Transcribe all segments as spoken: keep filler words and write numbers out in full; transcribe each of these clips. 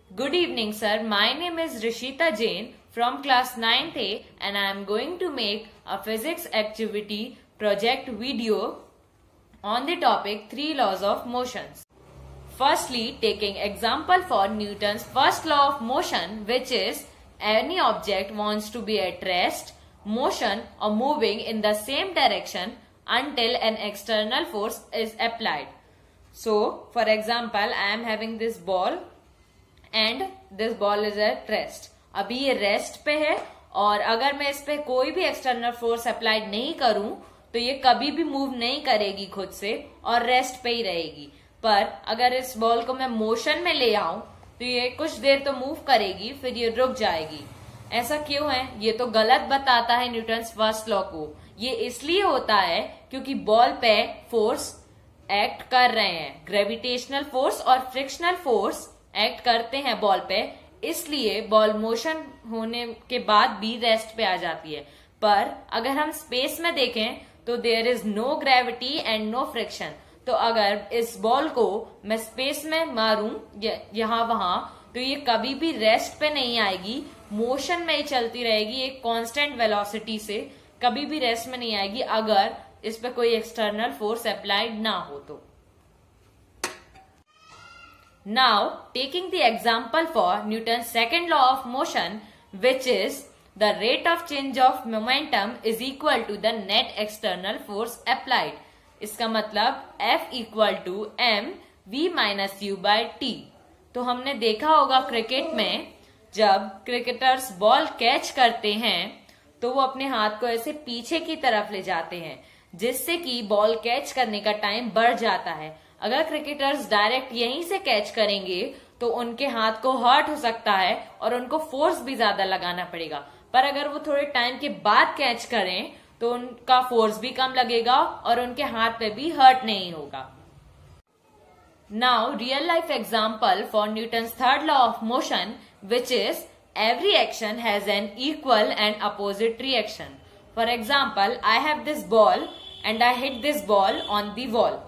Good evening, sir. My name is Rishita Jain from class ninth A and I am going to make a physics activity project video on the topic three laws of motions. Firstly, taking example for Newton's first law of motion, which is any object wants to be at rest, motion or moving in the same direction until an external force is applied. So, for example, I am having this ball and this ball is at rest. अभी ये rest पे है और अगर मैं इस पे कोई भी एक्सटर्नल फोर्स अप्लाइड नहीं करूं तो ये कभी भी मूव नहीं करेगी खुद से और रेस्ट पे ही रहेगी. पर अगर इस बॉल को मैं मोशन में ले आऊं तो ये कुछ देर तो मूव करेगी, फिर ये रुक जाएगी. ऐसा क्यों है? ये तो गलत बताता है न्यूटन्स फर्स्ट लॉ को. ये इसलिए होता है क्योंकि बॉल पे फोर्स एक्ट कर रहे हैं. ग्रेविटेशनल फोर्स और फ्रिक्शनल फोर्स एक्ट करते हैं बॉल पे, इसलिए बॉल मोशन होने के बाद भी रेस्ट पे आ जाती है. पर अगर हम स्पेस में देखें तो there is no gravity and no friction. तो अगर इस बॉल को मैं स्पेस में मारूं यहां वहां तो ये कभी भी रेस्ट पे नहीं आएगी, मोशन में ही चलती रहेगी एक कांस्टेंट वेलोसिटी से, कभी भी रेस्ट में नहीं आएगी अगर इस पे कोई एक्सटर्नल फोर्स अप्लाइड ना हो तो. Now, taking the example for Newton's second law of motion, which is the rate of change of momentum is equal to the net external force applied. इसका मतलब F equal to m v minus u by t. तो हमने देखा होगा cricket में जब cricketers ball catch करते हैं तो वो अपने हाथ को ऐसे पीछे की तरफ ले जाते हैं जिससे कि बॉल कैच करने का टाइम बढ़ जाता है. अगर क्रिकेटर्स डायरेक्ट यहीं से कैच करेंगे तो उनके हाथ को हर्ट हो सकता है और उनको फोर्स भी ज्यादा लगाना पड़ेगा. पर अगर वो थोड़े टाइम के बाद कैच करें तो उनका फोर्स भी कम लगेगा और उनके हाथ पे भी हर्ट नहीं होगा. Now real life example for Newton's third law of motion, which is every action has an equal and opposite reaction. For example, I have this ball and I hit this ball on the wall.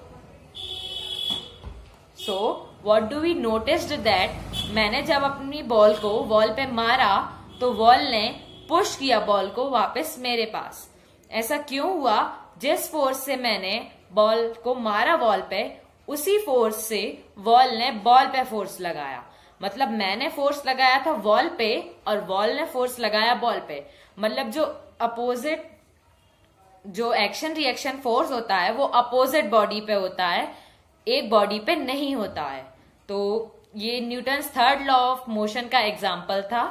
So, what do we noticed that मैंने जब अपनी ball को wall पे मारा तो wall ने push किया ball को वापस मेरे पास. ऐसा क्यों हुआ? जिस फोर्स से मैंने बॉल को मारा वॉल पे, उसी फोर्स से वॉल ने बॉल पे फोर्स लगाया. मतलब मैंने फोर्स लगाया था वॉल पे और वॉल ने फोर्स लगाया बॉल पे. मतलब जो अपोजिट जो एक्शन रिएक्शन फोर्स होता है वो अपोजिट बॉडी पे होता है, एक बॉडी पे नहीं होता है. तो ये Newton's third law of motion का एग्जाम्पल था.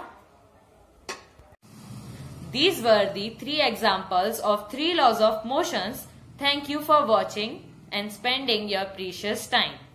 These were the three examples of three laws of motions. Thank you for watching and spending your precious time.